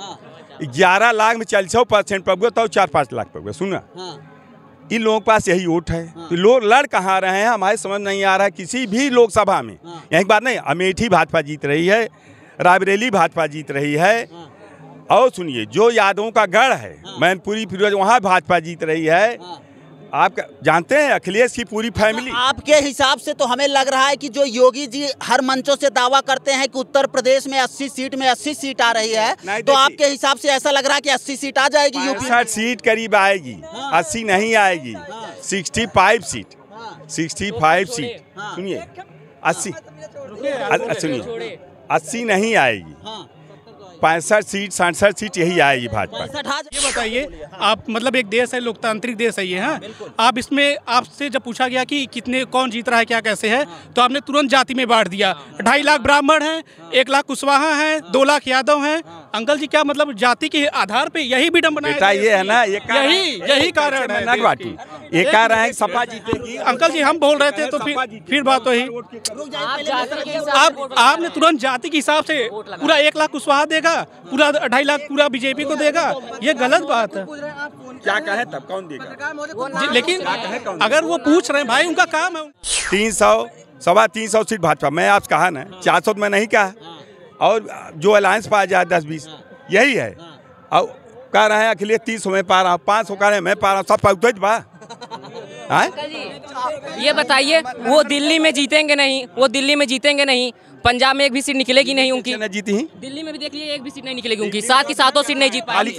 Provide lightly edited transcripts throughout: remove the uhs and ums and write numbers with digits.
11 लाख में 40% पर तो 4-5 लाख पर सुना। इन लोगों के पास यही वोट है। तो लोग लड़ कहाँ रहे हैं हमारे समझ नहीं आ रहा है। किसी भी लोकसभा में यही बात नहीं, अमेठी भाजपा जीत रही है, रायबरेली भाजपा जीत रही है, और सुनिए जो यादवों का गढ़ है मैनपुरी फिरोज वहाँ भाजपा जीत रही है। आप जानते हैं अखिलेश की पूरी फैमिली। आपके हिसाब से तो हमें लग रहा है कि जो योगी जी हर मंचों से दावा करते हैं कि उत्तर प्रदेश में 80 सीट में 80 सीट आ रही है, तो आपके हिसाब से ऐसा लग रहा है कि 80 सीट आ जाएगी यूपी? 65 सीट करीब आएगी, 80 नहीं आएगी। 65 सीट, 65 सीट सुनिए, 80 सुनिए 80 नहीं आएगी, 65 सीट 67 सीट यही आएगी भाजपा। ये बताइए आप, मतलब एक देश है, लोकतांत्रिक देश है ये, हाँ, आप इसमें आपसे जब पूछा गया कि कितने कौन जीत रहा है क्या कैसे है, तो आपने तुरंत जाति में बांट दिया। 2.5 लाख ब्राह्मण हैं, 1 लाख कुशवाहा हैं, 2 लाख यादव हैं। अंकल जी क्या मतलब जाति के आधार पे यही विडंबना है? बेटा ये है ना, यही कारण है। ये कह रहे हैं सपा जीतेगी। अंकल जी हम बोल रहे थे तो फिर बात वही। आपने तुरंत जाति के हिसाब से पूरा 1 लाख कुशवाहा देगा, पूरा 2.5 लाख पूरा बीजेपी को देगा, ये गलत बात है। क्या कहे तब कौन देगा? लेकिन अगर वो पूछ रहे हैं भाई, उनका काम है। 300 सवा 300 सीट भाजपा, मैं आपसे कहा ना 400 में नहीं कहा, और जो अलायंस पाया जाए 10-20 यही है। और कह रहे हैं अखिलेश 300 में पा रहा हूँ, 500 कह रहे हैं मैं पा रहा हूँ, सब पहुँच बा। ये बताइए वो दिल्ली में जीतेंगे नहीं, वो दिल्ली में जीतेंगे नहीं, पंजाब में एक भी सीट निकलेगी नहीं उनकी। न जीती ही दिल्ली में भी देख लीजिए, एक भी सीट नहीं निकलेगी उनकी, 7 की 7 सीट नहीं जीत पाएगी।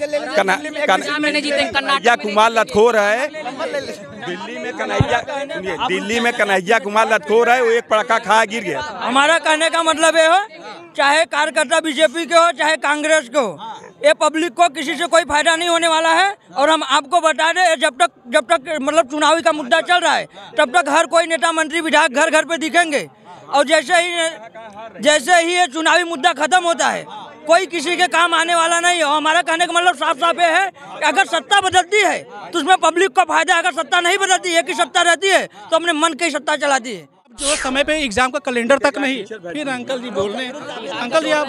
कन्हैया कुमार लतखोर है दिल्ली में, दिल्ली में कन्हैया कुमार लतखोर है, वो एक पड़का खा गिर गया। हमारा कहने का मतलब ये हो, चाहे कार्यकर्ता बीजेपी के हो चाहे कांग्रेस के हो, ये पब्लिक को किसी से कोई फायदा नहीं होने वाला है। और हम आपको बता दें, जब तक मतलब चुनावी का मुद्दा चल रहा है, तब तक हर कोई नेता मंत्री विधायक घर घर पे दिखेंगे, और जैसे ही ये चुनावी मुद्दा खत्म होता है, कोई किसी के काम आने वाला नहीं है। हमारा कहने का मतलब साफ साफ ये है कि अगर सत्ता बदलती है तो उसमें पब्लिक को फायदा, अगर सत्ता नहीं बदलती है कि सत्ता रहती है तो अपने मन की सत्ता चलाती है। जो समय पे एग्जाम का कैलेंडर तक नहीं, फिर अंकल जी बोल रहे हैं। अंकल जी आप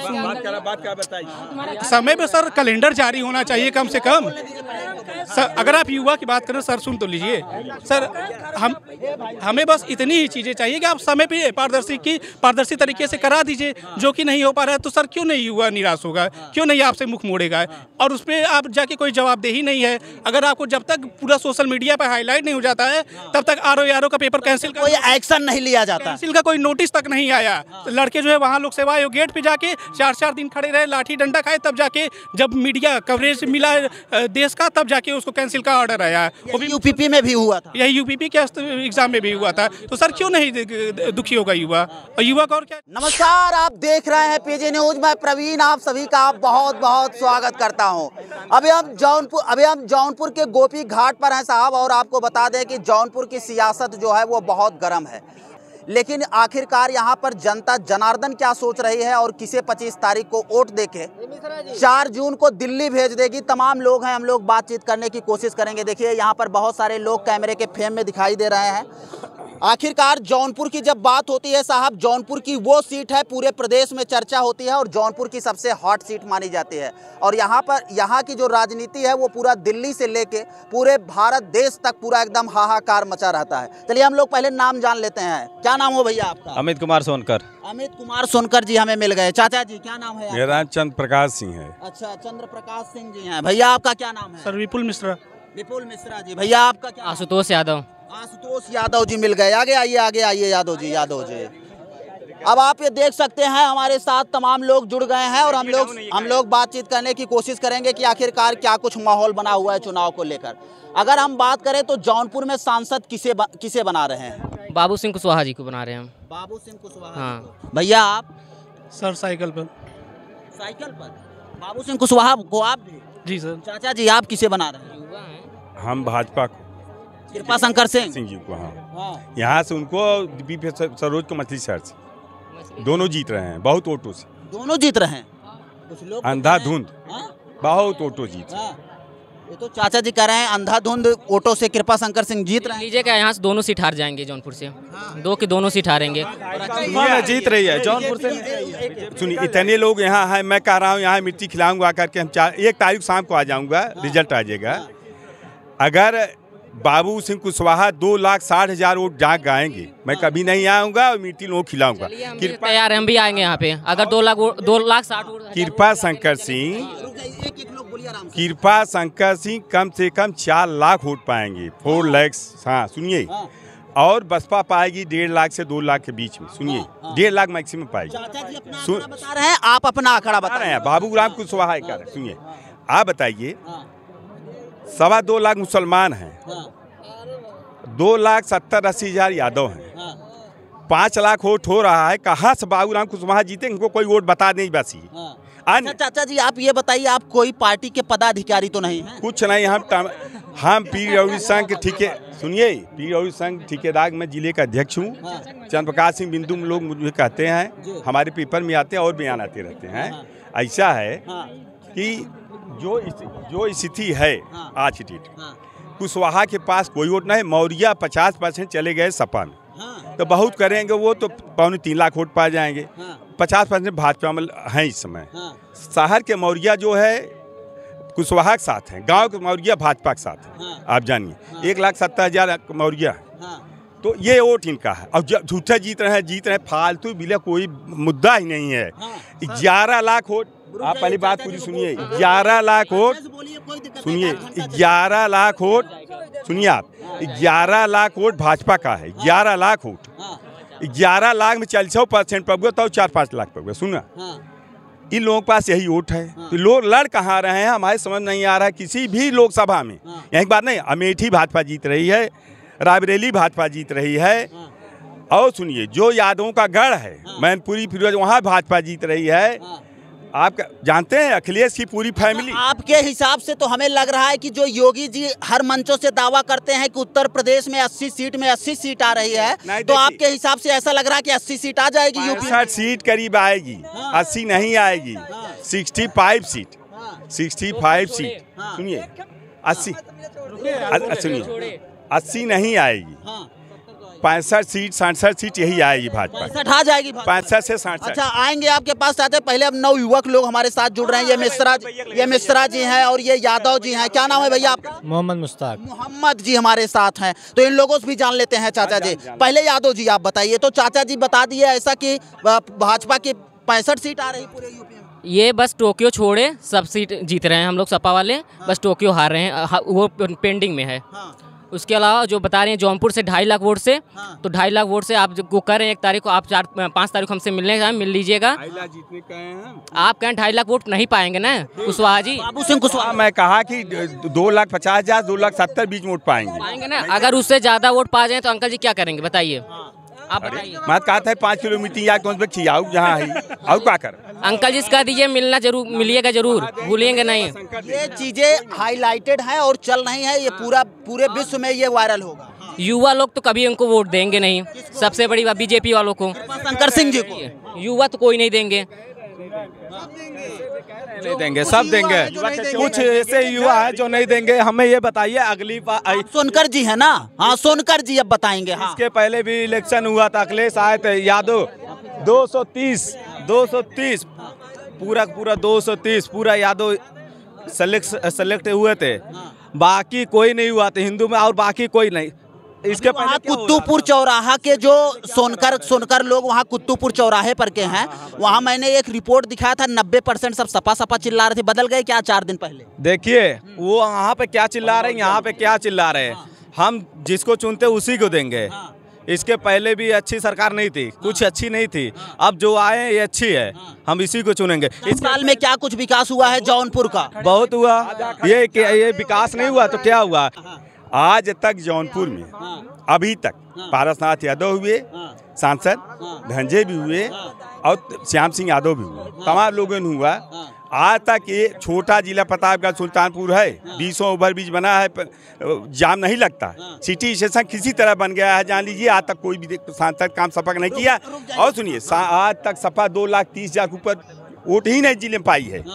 समय पे सर कैलेंडर जारी होना चाहिए कम से कम। सर अगर आप युवा की बात करें सर, सुन तो लीजिए सर, हमें बस इतनी ही चीज़ें चाहिए कि आप समय पे पारदर्शी तरीके से करा दीजिए। जो कि नहीं हो पा रहा है तो सर क्यों नहीं युवा निराश होगा, क्यों नहीं आपसे मुख मोड़ेगा, और उस पर आप जाके कोई जवाबदेही नहीं है। अगर आपको जब तक पूरा सोशल मीडिया पर हाईलाइट नहीं हो जाता है तब तक RO का पेपर कैंसिल, कोई एक्शन नहीं लिया जाता, कैंसिल का कोई नोटिस तक नहीं आया। तो लड़के जो है वहाँ लोक सेवा आयोग गेट पे जाके 4-4 दिन खड़े रहे, लाठी डंडा खाए, तब जाके जब मीडिया कवरेज मिला देश का, तब जाके उसको कैंसिल का ऑर्डर आया। वो भी यूपीपी में भी हुआ था, यही यूपीपी के एग्जाम में भी हुआ था। तो सर क्यों नहीं दुखी होगा युवा, और युवा का और क्या। नमस्कार, आप देख रहे हैं PG न्यूज, मैं प्रवीण आप सभी का बहुत बहुत स्वागत करता हूं। अभी हम जौनपुर के गोपी घाट पर हैं साहब, और आपको बता दें कि जौनपुर की सियासत जो है वो बहुत गर्म है। लेकिन आखिरकार यहाँ पर जनता जनार्दन क्या सोच रही है, और किसे 25 तारीख को वोट देके 4 जून को दिल्ली भेज देगी। तमाम लोग हैं, हम लोग बातचीत करने की कोशिश करेंगे। देखिए यहाँ पर बहुत सारे लोग कैमरे के फ्रेम में दिखाई दे रहे हैं। आखिरकार जौनपुर की जब बात होती है साहब, जौनपुर की वो सीट है, पूरे प्रदेश में चर्चा होती है और जौनपुर की सबसे हॉट सीट मानी जाती है। और यहाँ की जो राजनीति है वो पूरा दिल्ली से लेके पूरे भारत देश तक पूरा एकदम हाहाकार मचा रहता है। चलिए हम लोग पहले नाम जान लेते हैं। क्या नाम हो भैया आपका? अमित कुमार सोनकर। अमित कुमार सोनकर जी हमें मिल गए। चाचा जी क्या नाम है? मेरा चंद्र प्रकाश सिंह है। अच्छा, चंद्र प्रकाश सिंह जी हैं। भैया आपका क्या नाम है? सर विपुल मिश्रा। विपुल मिश्रा जी। भैया आपका क्या? आशुतोष यादव। आशुतोष यादव जी मिल गए। आगे आइए यादव जी। अब आप ये देख सकते हैं हमारे साथ तमाम लोग जुड़ गए हैं, और हम लोग बातचीत करने की कोशिश करेंगे कि आखिरकार क्या कुछ माहौल बना हुआ है चुनाव को लेकर। अगर हम बात करें तो जौनपुर में सांसद किसे बना रहे हैं? बाबू सिंह कुशवाहा जी को बना रहे हैं हम। बाबू सिंह कुशवाहा। हाँ। भैया आप? सर साइकिल पर। बाबू सिंह कुशवाहा को आप भी? जी सर। चाचा जी आप किसे बना रहे हैं? हम भाजपा को, कृपा शंकर सिंह जी को। हाँ, यहाँ से उनको बीपी सरोज को मछली शहर से दोनों जीत रहे हैं, बहुत वोटों से। दोनों जीत रहे हैं? कुछ लोग अंधाधुंध बहुत वोटों जीत रहे हैं। ये तो चाचा जी कह रहे हैं अंधाधुंध वोटों से कृपा शंकर सिंह जीत रहे हैं। लीजिएगा, यहाँ से दोनों सीट हार जाएंगे जौनपुर से, दो की दोनों सीट हारेंगे। जीत रही है जौनपुर से। सुनिए, इतने लोग यहाँ हैं, मैं कह रहा हूँ यहाँ मिट्टी खिलाऊंगा करके हम 1 तारीख शाम को आ जाऊँगा, रिजल्ट आ जाएगा। अगर बाबू सिंह कुशवाहा 2,60,000 वोट जाग गाएंगे, मैं कभी नहीं आऊँगा और मिट्टी लोग खिलाऊंगा। तैयार है, हम भी आएंगे यहाँ पे। अगर 2,60,000 वोट कृपा शंकर सिंह कम से कम 4 लाख वोट पाएंगे, 4 लाख। हाँ सुनिए, और बसपा पाएगी 1.5 लाख से 2 लाख के बीच में। सुनिए, 1.5 लाख मैक्सिमम पाएगी। बता रहे हैं आप अपना आंकड़ा बता रहे हैं। बाबू राम कुशवाहा कर, सुनिए आप बताइए, 2.25 लाख मुसलमान हैं, 2,70,80,000 यादव हैं, 5 लाख वोट हो रहा है। कहाँ से बाबू राम कुशवाहा जीते? इनको कोई वोट बता नहीं बस। चाचा जी आप ये बताइए, आप कोई पार्टी के पदाधिकारी तो नहीं हैं? कुछ नहीं, हम पीर रवि संघ के पीर रवि संघ ठेकेदार में जिले का अध्यक्ष हूँ। चंद्र प्रकाश सिंह बिंदु लोग मुझे कहते हैं, हमारे पेपर में आते हैं और बयान आते रहते हैं। ऐसा है कि जो स्थिति है आज की डेट, कुशवाहा के पास कोई वोट नहीं। मौर्य 50% चले गए सपा में, तो बहुत करेंगे वो तो 2.25 लाख वोट पा जाएंगे। 50% भाजपा में है इस समय। शहर के मौर्य जो है कुशवाहा के साथ हैं, गांव के मौर्य भाजपा के साथ हैं। आप जानिए 1,70,000 मौर्य है, तो ये वोट इनका है। और झूठा जीत रहे हैं, फालतू बिल्कुल कोई मुद्दा ही नहीं है। 11 लाख वोट, आप पहली बात पूरी सुनिए, 11 लाख वोट सुनिए, 11 लाख वोट सुनिए आप, 11 लाख वोट भाजपा का है। 11 लाख वोट, 11 लाख में 40% पर तो 4-5 लाख पर। सुना, इन लोगों के पास यही वोट है। तो लोग लड़ कहाँ रहे हैं, हमारे समझ नहीं आ रहा है। किसी भी लोकसभा में यही बात नहीं, अमेठी भाजपा जीत रही है, रायबरेली भाजपा जीत रही है। और सुनिए, जो यादवों का गढ़ है मैनपुरी फिरोज, वहाँ भाजपा जीत रही है। आप जानते हैं अखिलेश की पूरी फैमिली। आपके हिसाब से तो हमें लग रहा है कि जो योगी जी हर मंचों से दावा करते हैं कि उत्तर प्रदेश में 80 सीट में 80 सीट आ रही है, तो आपके हिसाब से ऐसा लग रहा है कि 80 सीट आ जाएगी यूपी? 65 सीट करीब आएगी, 80 नहीं आएगी। 65 सीट, 65 सीट सुनिए, 80 सुनिए, 80 नहीं आएगी। 65 सीट 67 सीट यही आएगी भाजपा। 65 आ जाएगी, 65 से 67। अच्छा, आएंगे आपके पास आते। पहले अब 9 युवक लोग हमारे साथ जुड़ रहे हैं। ये मिश्रा जी हैं और ये यादव जी हैं। क्या नाम है भैया आपका? मोहम्मद मुश्ताक। मोहम्मद जी हमारे साथ हैं, तो इन लोगों से भी जान लेते हैं। चाचा जी पहले यादव जी आप बताइए। तो चाचा जी बता दिए ऐसा कि भाजपा की 65 सीट आ रही पूरे यूपी में। ये बस टोक्यो छोड़े सब सीट जीत रहे हैं हम लोग सपा वाले। बस टोक्यो हार रहे हैं, वो पेंडिंग में है। उसके अलावा जो बता रहे हैं जौनपुर से 2.5 लाख वोट से, तो 2.5 लाख वोट से आप जो कर रहे हैं 1 तारीख को, आप 5 तारीख को हमसे मिल लीजिएगा। आप कहें 2.5 लाख वोट नहीं पाएंगे ना कुशवाहा जी? बाबू सिंह कुशवाहा, मैं कहा कि 2,50,000 2,70,000 बीच वोट पाएंगे ना। अगर उससे ज्यादा वोट पा जाए तो अंकल जी क्या करेंगे बताइए? आप बताइए। मैं कहता है 5 किलो मीटिंग या कौन से खियाऊ जहाँ है और क्या कर। अंकल जी कह दीजिए मिलिएगा जरूर, भूलिएंगे नहीं। ये चीजें हाईलाइटेड हैं और चल रही हैं, ये पूरे विश्व में ये वायरल होगा। युवा लोग तो कभी उनको वोट देंगे नहीं। सबसे बड़ी बात बीजेपी वालों को, शंकर सिंह जी को। युवा तो कोई नहीं देंगे। नहीं देंगे, सब देंगे। कुछ ऐसे युवा है जो नहीं देंगे। हमें ये बताइए, अगली बार सोनकर जी है ना? हाँ, सोनकर जी अब बताएंगे। हाँ, इसके पहले भी इलेक्शन हुआ था, अखिलेश आए थे, यादव 230 पूरा 230 पूरा यादव सेलेक्ट हुए थे। बाकी कोई नहीं हुआ था हिंदू में, और बाकी कोई नहीं। इसके वहाँ कुत्तूपुर चौराहा के जो सोनकर लोग वहाँ कुत्तूपुर चौराहे पर के हैं, वहाँ मैंने एक रिपोर्ट दिखाया था 90% सब सपा चिल्ला रहे थे। बदल गए क्या 4 दिन पहले? देखिए वो वहाँ पे क्या चिल्ला रहे हैं, यहाँ पे क्या चिल्ला रहे हैं। हम जिसको चुनते उसी को देंगे। इसके पहले भी अच्छी सरकार नहीं थी, कुछ अच्छी नहीं थी। अब जो आए ये अच्छी है, हम इसी को चुनेंगे। इस साल में क्या कुछ विकास हुआ है जौनपुर का? बहुत हुआ। ये विकास नहीं हुआ तो क्या हुआ? आज तक जौनपुर में अभी तक पारसनाथ यादव हुए सांसद, धनंजय भी हुए और श्याम सिंह यादव भी हुए, तमाम लोगों ने हुआ। आज तक ये छोटा जिला प्रतापगढ़ सुल्तानपुर है, 20 ओवरब्रिज बना है, जाम नहीं लगता। सिटी स्टेशन किसी तरह बन गया है, जान लीजिए। आज तक कोई भी सांसद काम सपा नहीं किया। और सुनिए, आज तक सपा 2,30,000 के ऊपर वोट ही नहीं जिले में पाई है।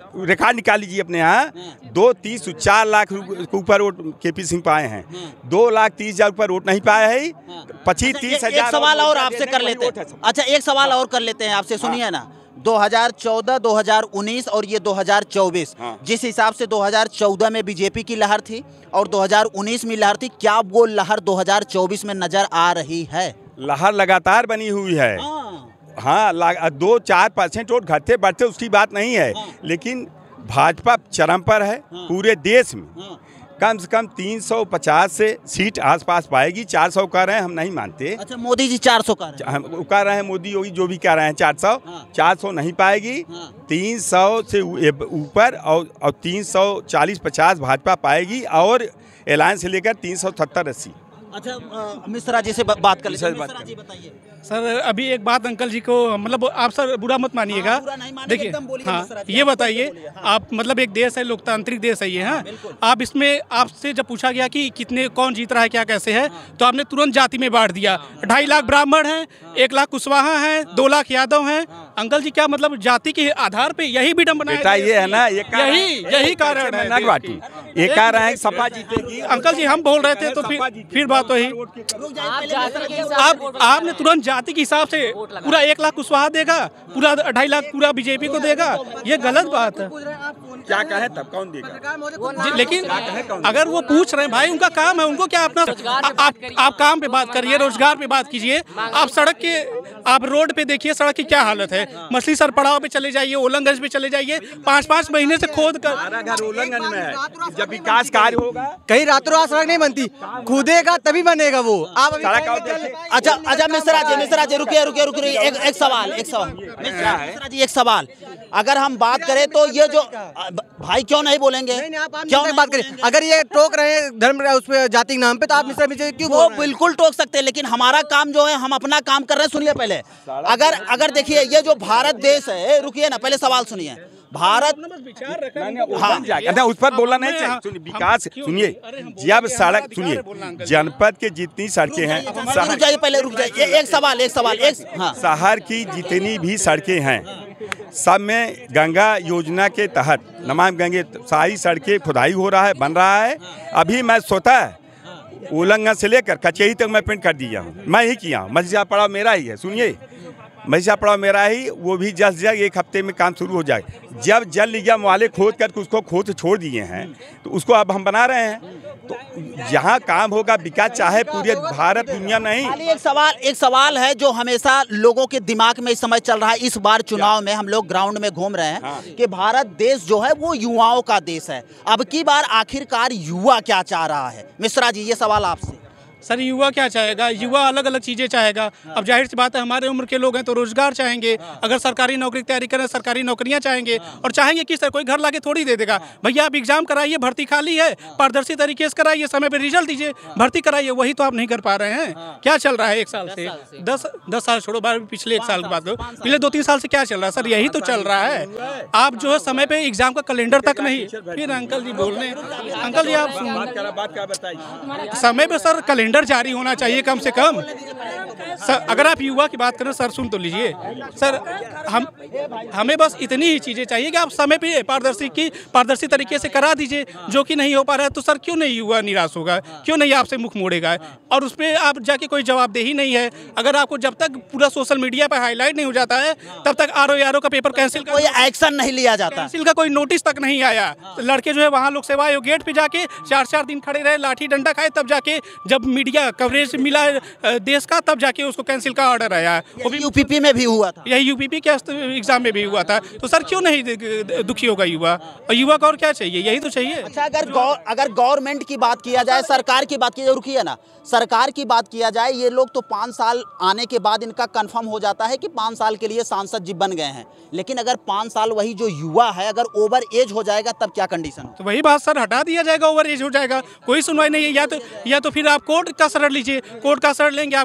रिकॉर्ड निकाल लीजिए अपने यहाँ। 2-30 4 लाख के ऊपर वोट KP सिंह पाए हैं, 2,30,000 ऊपर वोट नहीं पाए है। 25-30 हजार। एक सवाल और आपसे कर लेते हैं। अच्छा, एक सवाल और कर लेते हैं आपसे, सुनिए ना। 2014, 2019 और ये 2024, जिस हिसाब से 2014 में बीजेपी की लहर थी और 2019 में लहर थी, क्या वो लहर 2024 में नजर आ रही है? लहर लगातार बनी हुई है। हाँ, 2-4% वोट घटते बढ़ते उसकी बात नहीं है, लेकिन भाजपा चरम पर है पूरे देश में। कम से कम 350 से सीट आसपास पाएगी। 400 कह रहे हैं, हम नहीं मानते। अच्छा, मोदी जी 400 कह रहे हैं। हम कह रहे हैं, मोदी योगी जो भी कह रहे हैं 400 नहीं पाएगी। 300 से ऊपर और 340-50 भाजपा पाएगी और अलायंस से लेकर 370-80। अच्छा, मिश्रा जी से बात कर लेते हैं। मिश्रा जी बताइए। सर अभी एक बात अंकल जी को, मतलब आप सर बुरा मत मानिएगा। देखिए हाँ, ये बताइए आप, मतलब एक देश है, लोकतांत्रिक देश है ये। हाँ, आप इसमें आपसे जब पूछा गया कि कितने कौन जीत रहा है क्या कैसे है, तो आपने तुरंत जाति में बांट दिया। 2.5 लाख ब्राह्मण हैं, 1 लाख कुशवाहा हैं, 2 लाख यादव हैं। अंकल जी क्या मतलब जाति के आधार पे यही विडंबना है? ये है ना, यही कारण है। ये कह रहे हैं सपा जीतेगी। अंकल जी हम बोल रहे थे तो फिर बात वही। आपने तुरंत जाति के हिसाब से पूरा 1 लाख कुशवाहा देगा, पूरा 2.5 लाख पूरा बीजेपी को देगा, ये गलत बात है। क्या कहे तब कौन देगा? लेकिन अगर वो पूछ रहे हैं भाई, उनका काम है, उनको क्या अपना आप काम पे बात करिए, रोजगार पे बात कीजिए। आप सड़क के, आप रोड पे देखिए सड़क की क्या हालत है। मछली सर पड़ाव पे चले जाइए, ओलंगंज पे चले जाइए, 5-5 महीने से खोद कर। घर ओलंगंज में है, जब विकास कार्य होगा कहीं रातों रात सड़क नहीं बनती, कूदेगा तभी बनेगा वो। आप अच्छा मिश्रा जी रुकिए, एक सवाल मिश्रा जी, एक सवाल। अगर हम बात करें तो ये जो भाई क्यों नहीं बोलेंगे? क्यों नहीं बात करें? अगर ये टोक रहे हैं धर्म उस पे जाति के नाम पे, तो आप मिश्रा जी क्यों? वो बिल्कुल टोक सकते हैं, लेकिन हमारा काम जो है, हम अपना काम कर रहे हैं। सुनिए पहले, अगर देखिए ये जो भारत देश है, रुकिए ना, पहले सवाल सुनिए। भारत हाँ, उस पर बोलना नहीं चाहिए। सुनिए, विकास सुनिए, जब सड़क सुनिए, जनपद के जितनी सड़कें हैं, रुक जाइए, एक सवाल हाँ। शहर की जितनी भी सड़कें हैं, सब में गंगा योजना के तहत नमामि गंगे सारी सड़कें खुदाई हो रहा है, बन रहा है। अभी मैं स्वतः उल्लंघन से लेकर कचहरी तक मैं पेंट कर दिया हूँ, मैं ही किया हूँ। मस्जिद पड़ाव मेरा ही है, सुनिए, मस्जिद पड़ाव मेरा ही, वो भी जल्द 1 हफ्ते में काम शुरू हो जाए। जब जल निगम वाले खोद करके उसको खोद छोड़ दिए हैं, तो उसको अब हम बना रहे हैं। तो जहाँ काम होगा विकास, चाहे पूरे भारत दुनिया में नहीं। एक सवाल है जो हमेशा लोगों के दिमाग में इस समय चल रहा है। इस बार चुनाव में हम लोग ग्राउंड में घूम रहे हैं कि भारत देश जो है वो युवाओं का देश है। अब की बार आखिरकार युवा क्या चाह रहा है? मिश्रा जी, ये सवाल आपसे। सर युवा क्या चाहेगा? युवा अलग अलग चीज़ें चाहेगा। अब जाहिर सी बात है, हमारे उम्र के लोग हैं तो रोजगार चाहेंगे। अगर सरकारी नौकरी की तैयारी करें, सरकारी नौकरियां चाहेंगे। और चाहेंगे कि सर कोई घर लाके थोड़ी दे देगा। भैया आप एग्जाम कराइए, भर्ती खाली है, पारदर्शी तरीके से कराइए, समय पर रिजल्ट दीजिए, भर्ती कराइए। वही तो आप नहीं कर पा रहे हैं। क्या चल रहा है 1 साल से? 10 साल छोड़ो, पिछले 1 साल की बात करो, पिछले 2-3 साल से क्या चल रहा है? सर यही तो चल रहा है। आप जो है समय पे एग्जाम का कैलेंडर तक नहीं। फिर अंकल जी बोल रहे हैं, अंकल जी आप समय पे सर कैलेंडर जारी होना चाहिए कम से कम। सर अगर आप युवा की बात करें, सर सुन तो लीजिए सर, हमें बस इतनी ही चीज़ें चाहिए कि आप समय पे पारदर्शी तरीके से करा दीजिए। जो कि नहीं हो पा रहा है, तो सर क्यों नहीं युवा निराश होगा, क्यों नहीं आपसे मुख मोड़ेगा? और उस पर आप जाके कोई जवाबदेही नहीं है। अगर आपको जब तक पूरा सोशल मीडिया पर हाईलाइट नहीं हो जाता है, तब तक RO का पेपर कैंसिल, कोई एक्शन नहीं लिया जाता, कैंसिल का कोई नोटिस तक नहीं आया। लड़के जो है वहाँ लोक सेवा आयोग गेट पे जाके 4-4 दिन खड़े रहे, लाठी डंडा खाए, तब जाके जब मीडिया कवरेज मिला देश का, तब जाके उसको कैंसिल का ऑर्डर आया। वो भी यूपीपी में भी हुआ था, यही यूपीपी के एग्जाम में भी हुआ था। तो सर क्यों नहीं दुखी होगा युवा? और युवा को और क्या चाहिए? यही तो चाहिए। अच्छा, अगर गवर्नमेंट की बात किया जाए, सरकार की बात की जाए, रुकिए ना, सरकार की बात किया जाए, ये लोग तो 5 साल आने के बाद इनका कंफर्म हो जाता है कि 5 साल के लिए सांसद जी बन गए हैं। लेकिन अगर 5 साल वही जो युवा है अगर ओवर एज हो जाएगा, तब क्या कंडीशन हो? तो वही बात सर, हटा दिया जाएगा, ओवर एज हो जाएगा, कोई सुनवाई नहीं है। या तो फिर आप कोर्ट का शरण लीजिए, कोर्ट का शरण लेंगे, आपको 2-2.5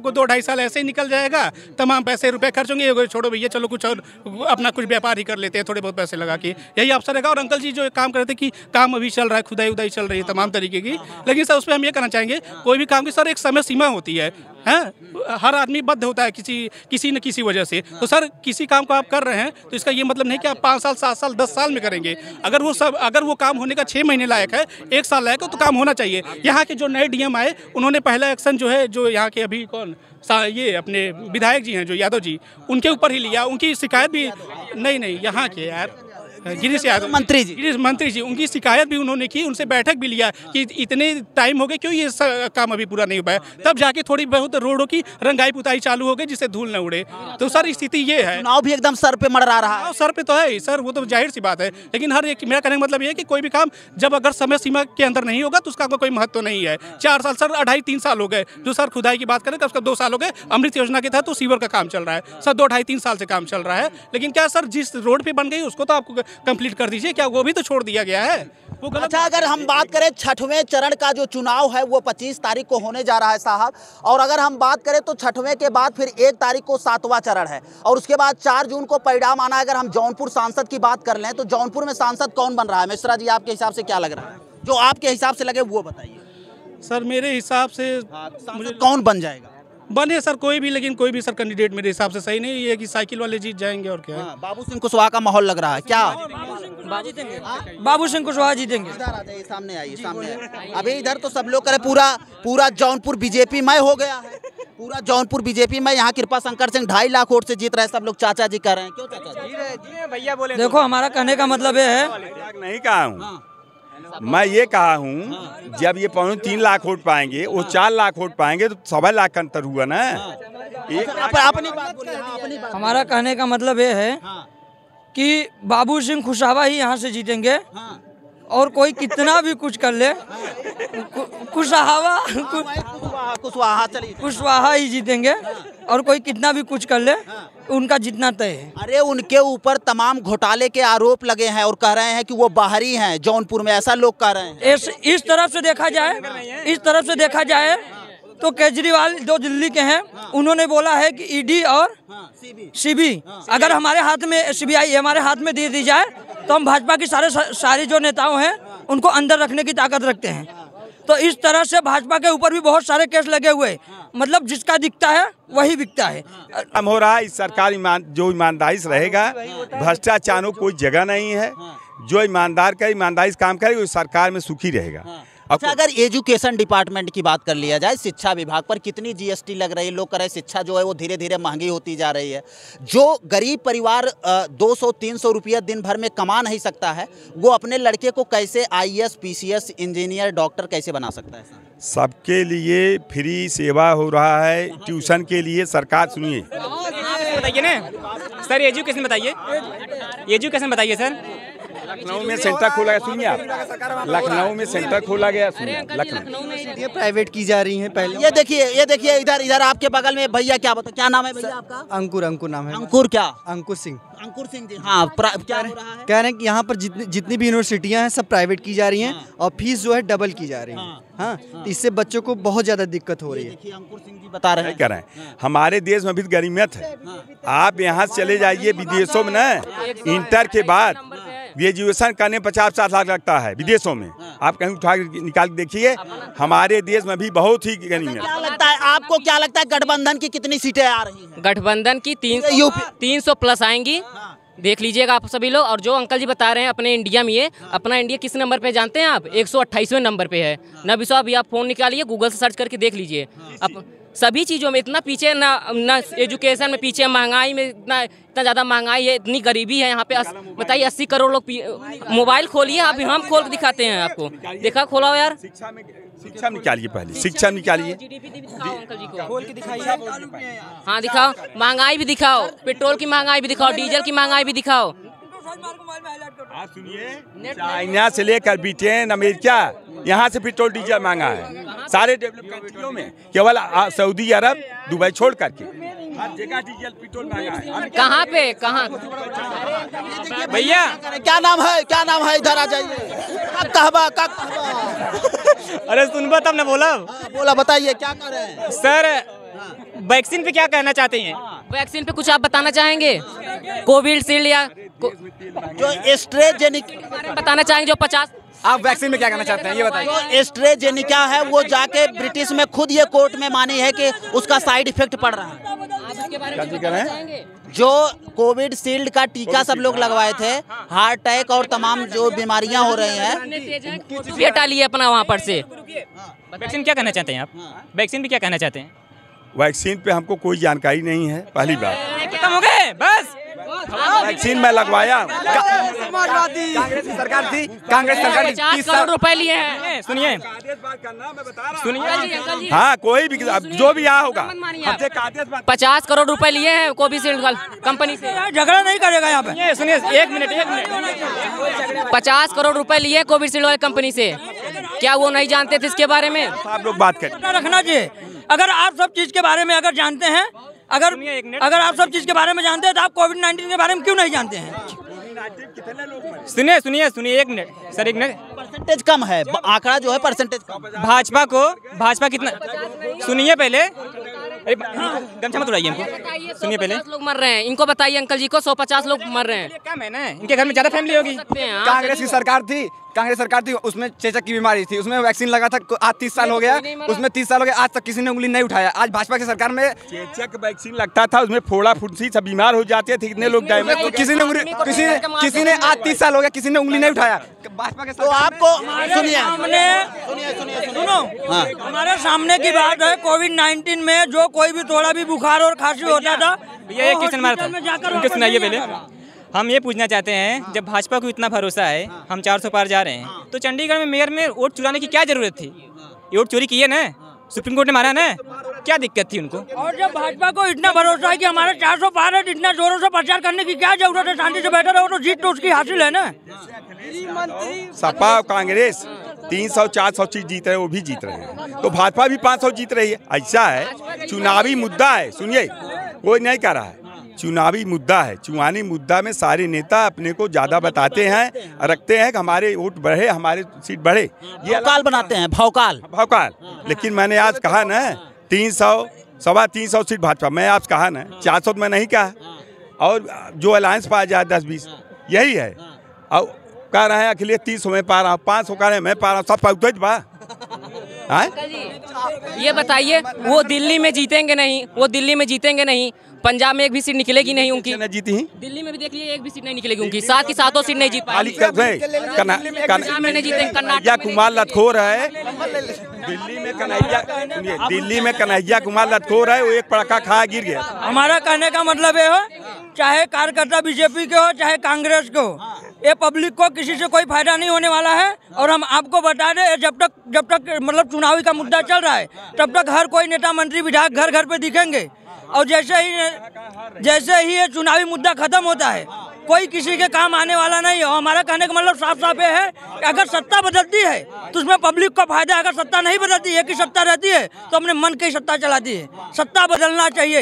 साल ऐसे ही निकल जाएगा, तमाम पैसे रुपए खर्च होंगे, ये छोड़ो भैया चलो कुछ और अपना कुछ व्यापार ही कर लेते हैं, थोड़े बहुत पैसे लगा के, यही अवसर रहेगा। और अंकल जी जो काम कर रहे थे कि काम अभी चल रहा है, खुदाई उदाई चल रही है तमाम तरीके की, लेकिन सर उस पर हम ये कहना चाहेंगे कोई भी काम की सर एक समय सीमा होती है, हर आदमी बद्ध होता है किसी न किसी वजह से। तो सर किसी काम को आप कर रहे हैं तो इसका ये मतलब नहीं कि आप 5 साल 7 साल 10 साल में करेंगे। अगर वो काम होने का 6 महीने लायक है, 1 साल लायक है, तो काम होना चाहिए। यहाँ के जो नए डीएम आए उन्होंने पहला एक्शन जो है, जो यहाँ के अभी ये अपने विधायक जी हैं जो यादव जी, उनके ऊपर ही लिया। उनकी शिकायत भी नहीं यहाँ के यार गिरीश यादव मंत्री जी उनकी शिकायत भी उन्होंने की, उनसे बैठक भी लिया कि इतने टाइम हो गए क्यों ये काम अभी पूरा नहीं हो पाया। तब जाके थोड़ी बहुत रोडों की रंगाई पुताई चालू हो गई जिससे धूल न उड़े। तो सर स्थिति ये है, चुनाव भी एकदम सर पे मंडरा रहा है। सर पे तो है ही सर, वो तो जाहिर सी बात है, लेकिन हर एक मेरा कहने का मतलब ये है कि कोई भी काम जब अगर समय सीमा के अंदर नहीं होगा तो उसका कोई महत्व नहीं है। 4 साल सर 2.5-3 साल हो गए, जो सर खुदाई की बात करें तो उसका 2 साल हो गए। अमृत योजना के तहत तो सीवर का काम चल रहा है सर, 2-2.5-3 साल से काम चल रहा है। लेकिन क्या सर जिस रोड पे बन गई उसको तो आपको कंप्लीट कर दीजिए, क्या वो भी तो छोड़ दिया गया है? वो गलत। अच्छा, अगर हम बात करें 6वें चरण का जो चुनाव है वो 25 तारीख को होने जा रहा है साहब, और अगर हम बात करें तो 6वें के बाद फिर 1 तारीख को 7वां चरण है, और उसके बाद 4 जून को परिणाम आना। अगर हम जौनपुर सांसद की बात कर लें तो जौनपुर में सांसद कौन बन रहा है? मिश्रा जी आपके हिसाब से क्या लग रहा है, जो आपके हिसाब से लगे वो बताइए। सर मेरे हिसाब से मुझे कौन बन जाएगा? बने सर कोई भी, लेकिन कोई भी सर कैंडिडेट मेरे हिसाब से सही नहीं है कि साइकिल वाले जीत जाएंगे और क्या है। बाबू सिंह कुशवाहा का माहौल लग रहा है क्या? बाबू सिंह कुशवाहा जीतेंगे। इधर आ जाइए, सामने आइए। अभी इधर तो सब लोग कह रहे पूरा जौनपुर बीजेपी मय हो गया है, पूरा जौनपुर बीजेपी में। यहाँ कृपा शंकर सिंह 2.5 लाख वोट से जीत रहे हैं, सब लोग चाचा जी कह रहे हैं। क्यों चाचा जी? भैया बोले। देखो हमारा कहने का मतलब ये है, नहीं कहा हूँ मैं, ये कहा हूँ जब ये 3 लाख वोट पाएंगे, वो 4 लाख वोट पाएंगे तो 1.25 लाख का अंतर हुआ ना। अपनी बात बोलिए। हमारा कहने का मतलब ये है कि बाबू सिंह कुशवाहा ही यहाँ से जीतेंगे, और कोई कितना भी कुछ कर ले कुशवाहा ही जीतेंगे, और कोई कितना भी कुछ कर ले उनका जीतना तय है। अरे उनके ऊपर तमाम घोटाले के आरोप लगे हैं और कह रहे हैं कि वो बाहरी हैं जौनपुर में, ऐसा लोग कह रहे हैं। इस तरफ से देखा जाए तो केजरीवाल जो दिल्ली के हैं उन्होंने बोला है कि ईडी और सीबी अगर हमारे हाथ में, सीबीआई हमारे हाथ में दे दी जाए तो हम भाजपा की सारे जो नेताओं हैं उनको अंदर रखने की ताकत रखते हैं। तो इस तरह से भाजपा के ऊपर भी बहुत सारे केस लगे हुए, मतलब जिसका दिखता है वही बिकता है। हम हो रहा है इस सरकार जो ईमानदारी से रहेगा, भ्रष्टाचार को कोई जगह नहीं है। जो ईमानदारी से काम करे वो सरकार में सुखी रहेगा। अच्छा, अगर एजुकेशन डिपार्टमेंट की बात कर लिया जाए, शिक्षा विभाग पर कितनी जीएसटी लग रही है? लोग कह रहे हैं शिक्षा जो है वो धीरे धीरे महंगी होती जा रही है। जो गरीब परिवार 200-300 रुपया दिन भर में कमा नहीं सकता है, वो अपने लड़के को कैसे IAS, PCS, इंजीनियर, डॉक्टर कैसे बना सकता है? सबके लिए फ्री सेवा हो रहा है। ट्यूशन के लिए सरकार, सुनिए बताइए ना सर, एजुकेशन बताइए सर। लखनऊ में सेंटर खोला गया, सुनिए आप, लखनऊ में सेंटर खोला गया, सुनिए लखनऊ में ये प्राइवेट की जा रही हैं पहले। ये देखिए इधर आपके बगल में भैया, क्या नाम है भैया आपका? अंकुर नाम है। अंकुर क्या? अंकुर सिंह जी। हाँ, क्या हो रहा है? कह रहे हैं कि यहाँ पर जितनी भी यूनिवर्सिटियाँ हैं सब प्राइवेट की जा रही हैं और फीस जो है डबल की जा रही है। हाँ, तो इससे बच्चों को बहुत ज्यादा दिक्कत हो रही है। देखिए अंकुर सिंह जी बता रहे हैं, हमारे देश में भी गरीबियत है। आप यहाँ चले जाइए विदेशों में ना, इंटर के बाद ग्रेजुएशन करने 50-60 लाख लगता है विदेशों में। आप कहीं उठा निकाल के देखिए, हमारे देश में भी बहुत ही गरीब है। क्या लगता है आपको, क्या लगता है गठबंधन की कितनी सीटें आ रही हैं? गठबंधन की 300 प्लस आएंगी, देख लीजिएगा आप सभी लोग। और जो अंकल जी बता रहे हैं अपने इंडिया में, ये अपना इंडिया किस नंबर पे जानते हैं आप? 128वें नंबर पे है। न विश्वास अभी आप फोन निकालिए, गूगल से सर्च करके देख लीजिए। अब सभी चीज़ों में इतना पीछे, ना एजुकेशन में पीछे, महंगाई में इतना ज़्यादा महंगाई है, इतनी गरीबी है यहाँ पे। बताइए 80 करोड़ लोग मोबाइल खोलिए, आप हम खोल के दिखाते हैं आपको। देखा, खोला हो यार। शिक्षा निकालिए, पहले शिक्षा निकालिए, अंकल जी को खोल के दिखाइए। हाँ दिखाओ, महंगाई भी दिखाओ, पेट्रोल की महंगाई भी दिखाओ, डीजल की महंगाई भी दिखाओ। आप सुनिए, चाइना से लेकर ब्रिटेन, अमेरिका, यहाँ से पेट्रोल डीजल महंगा है। सारे डेवलप कंट्रियों में, केवल सऊदी अरब, दुबई छोड़ करके हर जगह डीजल पेट्रोल महंगा है। कहाँ पे, कहाँ भैया? क्या नाम है? इधर आ जाइए। कहबा अरे सुनबा तब ना बोला, बताइए क्या कर रहे हैं सर? वैक्सीन पे क्या कहना चाहते हैं? वैक्सीन पे कुछ आप बताना चाहेंगे? कोविशील्ड या जो एस्ट्रेजेनिक बताना चाहेंगे जो 50? आप वैक्सीन में क्या कहना चाहते हैं ये बताइए। जो एस्ट्रेजेनिका है वो जाके ब्रिटिश में खुद ये कोर्ट में मानी है कि उसका साइड इफेक्ट पड़ रहा है। जो कोविशील्ड का टीका सब लोग लगवाए थे, हार्ट अटैक और तमाम जो बीमारियां हो रही हैं, ये टालिए अपना वहाँ पर से। वैक्सीन क्या कहना चाहते हैं आप? वैक्सीन पे क्या कहना चाहते हैं? वैक्सीन पे हमको कोई जानकारी नहीं है, पहली बात। खत्म हो गए बस। वैक्सीन मैं लगवाया। कांग्रेस की सरकार थी, कांग्रेस सरकार 50 करोड़ रुपए लिए हैं। सुनिए सुनिए, हाँ कोई भी जो भी यहाँ होगा 50 करोड़ रुपए लिए हैं कोविशील्ड कंपनी से। झगड़ा नहीं करेगा यहाँ पे। सुनिए 1 मिनट 50 करोड़ रुपए लिए कोविशील्ड वाली कंपनी से, क्या वो नहीं जानते थे इसके बारे में? आप लोग बात करें। रखना चाहिए। अगर आप सब चीज के बारे में अगर जानते हैं, अगर आप सब चीज के बारे में जानते हैं तो आप कोविड-19 के बारे में क्यों नहीं जानते हैं? सुनिए 1 मिनट सर, 1 मिनट। परसेंटेज कम है, आंकड़ा जो है परसेंटेज कम। भाजपा कितना, सुनिए पहले, अरे गमछा मत उड़ाइए हमको, सुनिए पहले। 150 लोग मर रहे हैं, इनको बताइए अंकल जी को 150 लोग मर रहे हैं। क्या मैंने इनके घर में ज्यादा फैमिली होगी। कांग्रेस की सरकार थी, उसमें चेचक की बीमारी थी, उसमें वैक्सीन लगा था, आज 30 साल हो गया, उसमें 30 साल हो गया, आज तक किसी ने उंगली नहीं उठाया। आज भाजपा की सरकार में चेचक वैक्सीन लगता था, उसमें फोड़ा फुंसी सब बीमार हो जाते थे, कितने लोग डैमेज। तो किसी ने आज 30 साल हो गया, किसी ने उंगली नहीं उठाया। भाजपा के तो आपको सुनिए, सुनो, हमारे सामने की बात है, कोविड-19 में जो कोई भी थोड़ा भी बुखार और खांसी होता था, भैया एक क्वेश्चन मारा था, उनके सुनाइए पहले। हम ये पूछना चाहते हैं, जब भाजपा को इतना भरोसा है, हम 400 पार जा रहे हैं, तो चंडीगढ़ में मेयर में वोट चुराने की क्या जरूरत थी? ये वोट चोरी की है ना, सुप्रीम कोर्ट ने मारा ना, क्या दिक्कत थी उनको? और जब भाजपा को इतना भरोसा है कि हमारे 400 पार है, इतना जोरों से प्रचार करने की क्या जरूरत है? शांति से बैठा रहो तो जीत तो उसकी हासिल है ना। सपा कांग्रेस 300-400 सीट जीत रहे हैं, वो भी जीत रहे हैं, तो भाजपा भी 500 जीत रही है। ऐसा है, चुनावी मुद्दा है, सुनिए, कोई नहीं कह रहा है, चुनावी मुद्दा है। चुनावी मुद्दा में सारे नेता अपने को ज्यादा बताते हैं, रखते हैं कि हमारे वोट बढ़े, हमारे सीट बढ़े, ये भौकाल बनाते हैं, भौकाल। लेकिन मैंने आज कहा ना 300, 325 सीट भाजपा, मैं आज कहा ना 400 में नहीं कहा, और जो अलायंस पाया जाए 10-20 यही है। और कह रहे हैं अखिलेश 300 में पा रहा हूँ, 500 कह रहे हैं मैं पा रहा हूँ, सब पहुँच बा। ये बताइए, वो दिल्ली में जीतेंगे नहीं, पंजाब में एक भी सीट निकलेगी नहीं उनकी। जीती ही दिल्ली में भी देख लिए, एक भी सीट नहीं निकलेगी उनकी, 7 की 7 सीट नहीं जीत पाएंगे। कन्हैया कुमार लतखोर है दिल्ली में, कन्हैया कुमार लतखोर है, वो एक पड़ाका खा गिर गया। हमारा कहने का मतलब ये हो, चाहे कार्यकर्ता बीजेपी के हो चाहे कांग्रेस के हो, ये पब्लिक को किसी से कोई फायदा नहीं होने वाला है। और हम आपको बता दें, जब तक मतलब चुनावी का मुद्दा चल रहा है, तब तक हर कोई नेता मंत्री विधायक घर घर पे दिखेंगे, और जैसे ही ये चुनावी मुद्दा खत्म होता है, कोई किसी के काम आने वाला नहीं है। हमारा कहने का मतलब साफ साफ ये है कि अगर सत्ता बदलती है तो उसमें पब्लिक को फायदा है, अगर सत्ता नहीं बदलती है, कि सत्ता रहती है तो अपने मन की सत्ता चलाती है। सत्ता बदलना चाहिए,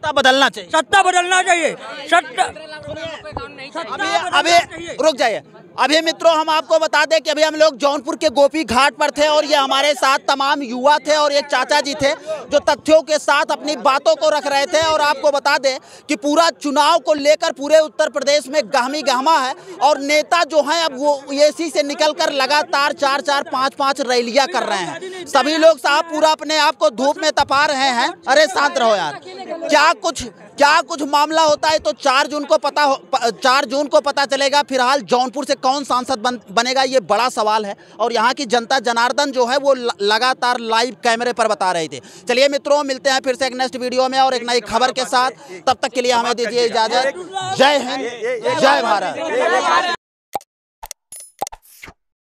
अभी रुक जाइए। अभी मित्रों, हम आपको बता दें कि अभी हम लोग जौनपुर के गोपी घाट पर थे, और ये हमारे साथ तमाम युवा थे, और एक चाचा जी थे जो तथ्यों के साथ अपनी बातों को रख रहे थे। और आपको बता दें कि पूरा चुनाव को लेकर पूरे उत्तर प्रदेश में गहमी गहमा है, और नेता जो हैं अब वो एसी से निकलकर लगातार 4-4, 5-5 रैलियां कर रहे हैं। सभी लोग साहब पूरा अपने आप को धूप में तपा रहे हैं। अरे शांत रहो यार, क्या कुछ मामला होता है तो 4 जून को पता चलेगा। फिलहाल जौनपुर से कौन सांसद बनेगा, ये बड़ा सवाल है, और यहाँ की जनता जनार्दन जो है वो लगातार लाइव कैमरे पर बता रहे थे। चलिए मित्रों, मिलते हैं फिर से एक नेक्स्ट वीडियो में और एक नई खबर के साथ। तब तक के लिए हमें दीजिए इजाजत। जय हिंद, जय भारत।